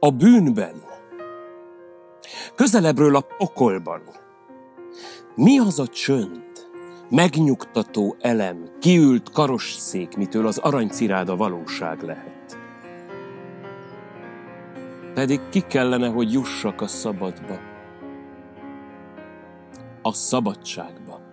a bűnben, közelebbről a pokolban. Mi az a csönd, megnyugtató elem, kiült karosszék, mitől az aranyciráda valóság lehet? Pedig ki kellene, hogy jussak a szabadba, a szabadságba.